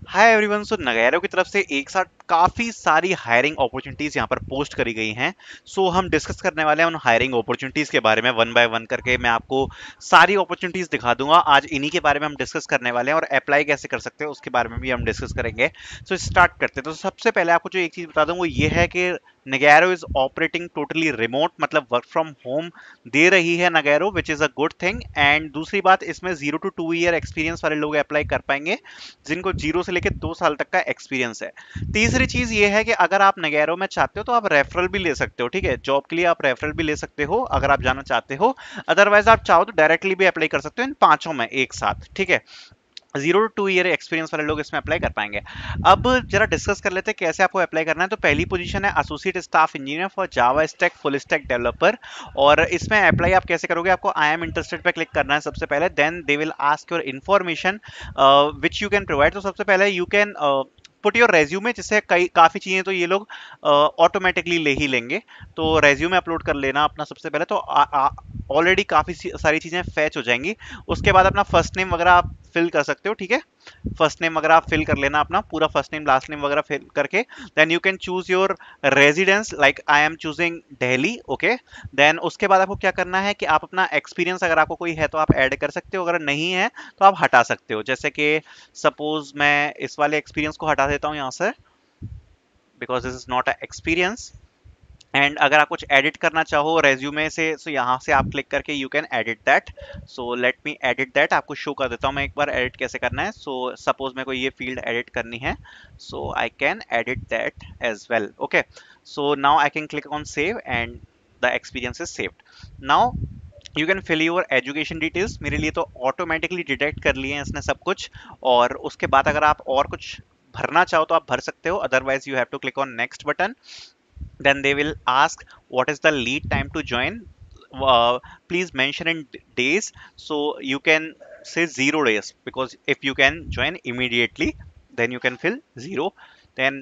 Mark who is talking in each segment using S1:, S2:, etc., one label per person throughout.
S1: Hi everyone. सो नगैरो की तरफ से एक साथ काफी सारी हायरिंग अपॉर्चुनिटीज यहाँ पर पोस्ट करी गई हैं। सो हम डिस्कस करने वाले हैं उन हायरिंग अपॉर्चुनिटीज के बारे में, वन बाय वन करके मैं आपको सारी अपॉर्चुनिटीज दिखा दूंगा। आज इन्हीं के बारे में हम डिस्कस करने वाले हैं और अप्लाई कैसे कर सकते हैं उसके बारे में भी हम डिस्कस करेंगे। सो स्टार्ट करते हैं। तो सबसे पहले आपको जो एक चीज बता दूं वो ये है कि Nagarro is operating totally remote, मतलब वर्क फ्रॉम होम दे रही है Nagarro, which is a good thing. And दूसरी बात, इसमें 0 to 2 ईयर एक्सपीरियंस वाले लोग अप्लाई कर पाएंगे जिनको 0 से लेकर 2 साल तक का एक्सपीरियंस है। तीसरी चीज ये है कि अगर आप नगैरो में चाहते हो तो आप रेफरल भी ले सकते हो। ठीक है, जॉब के लिए आप रेफरल भी ले सकते हो अगर आप जाना चाहते हो। अदरवाइज आप चाहो तो डायरेक्टली भी अप्लाई कर सकते हो इन पांचों में एक साथ। ठीक है, 0 to 2 ईयर एक्सपीरियंस वाले लोग इसमें अप्लाई कर पाएंगे। अब जरा डिस्कस कर लेते हैं कैसे आपको अप्लाई करना है। तो पहली पोजीशन है associate staff engineer for Java stack full stack developer. और इसमें अप्लाई आप कैसे करोगे? आपको आई एम इंटरेस्टेड पे क्लिक करना है सबसे पहले, then they will ask your information which you can provide. तो सबसे पहले you can put your resume, जिससे कई काफ़ी चीज़ें तो ये लोग ऑटोमेटिकली ले ही लेंगे। तो रेज्यूमे अपलोड कर लेना अपना सबसे पहले, तो ऑलरेडी काफ़ी सारी चीज़ें फैच हो जाएंगी। उसके बाद अपना फर्स्ट नेम वगैरह आप फिल कर सकते हो। ठीक है, फर्स्ट नेम वगैरह आप फिल कर लेना, अपना पूरा फर्स्ट नेम लास्ट नेम वगैरह फिल करके then you can choose your residence, like I am choosing Delhi. Okay, then उसके बाद आपको क्या करना है कि आप अपना एक्सपीरियंस अगर आपको कोई है तो आप ऐड कर सकते हो, अगर नहीं है तो आप हटा सकते हो। जैसे कि सपोज मैं इस वाले एक्सपीरियंस को हटा देता हूँ यहाँ से, because this is not a experience. And अगर आप कुछ एडिट करना चाहो रेज्यूमे से, तो यहाँ से आप क्लिक करके you can edit that. So let me edit that, आपको शो कर देता हूँ मैं एक बार एडिट कैसे करना है। सो सपोज मेरे को ये फील्ड एडिट करनी है, so I can edit that as well. Okay, so now I can click on save and the experience is saved. Now you can fill your education details. मेरे लिए तो automatically detect कर लिए हैं इसने सब कुछ। और उसके बाद अगर आप और कुछ भरना चाहो तो आप भर सकते हो, otherwise you have to click on next button. Then they will ask what is the lead time to join. Please mention in days, so you can say 0 days, because if you can join immediately then you can fill 0. Then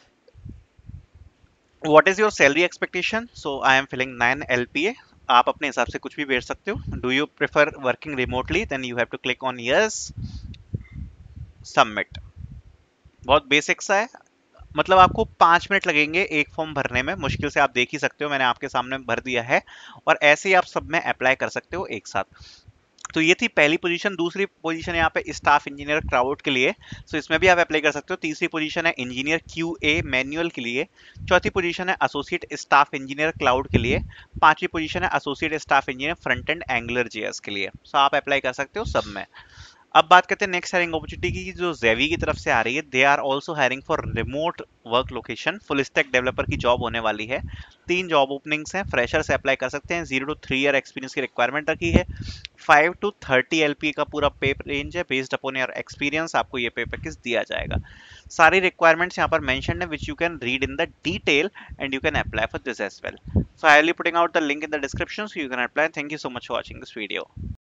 S1: what is your salary expectation? So I am filling 9 LPA. आप अपने हिसाब से कुछ भी भेज सकते हो। Do you prefer working remotely? Then you have to click on yes, submit. बहुत बेसिक सा है, मतलब आपको 5 मिनट लगेंगे एक फॉर्म भरने में, मुश्किल से। आप देख ही सकते हो मैंने आपके सामने भर दिया है। और ऐसे ही आप सब में अप्लाई कर सकते हो एक साथ। तो ये थी पहली पोजीशन। दूसरी पोजीशन यहाँ पे स्टाफ इंजीनियर क्लाउड के लिए, सो इसमें भी आप अप्लाई कर सकते हो। तीसरी पोजीशन है इंजीनियर QA मैनुअल के लिए। चौथी पोजीशन है एसोसिएट स्टाफ इंजीनियर क्लाउड के लिए। पांचवी पोजीशन है associate staff engineer front end Angular JS के लिए। सो आप अप्लाई कर सकते हो सब में। अब बात करते हैं नेक्स्ट हायरिंग अपॉर्चुनिटी की, जो जेवी की तरफ से आ रही है। They are also hiring for remote work location, full stack developer की जॉब होने वाली है। 3 जॉब ओपनिंग्स हैं, फ्रेशर से अप्लाई कर सकते हैं। 0 to 3 ईयर एक्सपीरियंस की रिक्वायरमेंट रखी है। 5 to 30 LP का पूरा पे रेंज है। बेस्ड अपॉन योर एक्सपीरियंस आपको ये पे पैकेज दिया जाएगा। सारी रिक्वायरमेंट्स यहाँ पर मेंशन है, which you can read in the detail and you can apply for this as well. So I will putting out the link in the description, so you can apply. Thank you so much for watching this video.